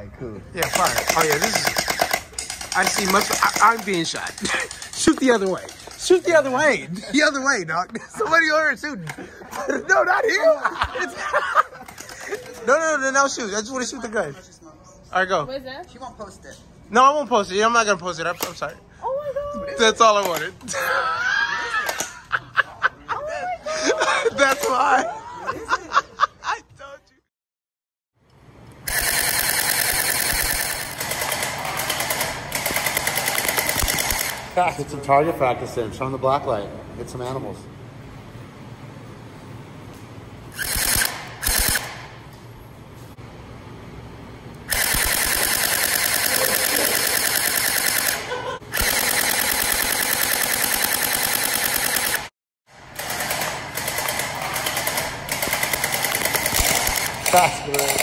right, cool. Yeah, fire. Oh yeah, this is. I see much. I'm being shot. Shoot the other way. Shoot the other way. The other way, dog. Somebody over here shooting. No, not here. No, shoot. I just want to shoot the gun. All right, go. What is that? She won't post it. No, I won't post it. I'm not gonna post it. I'm sorry. Oh my god. That's all I wanted. Oh my god. That's why. I told you. Get some target practice in. Show them the black light. Hit some animals. That's great.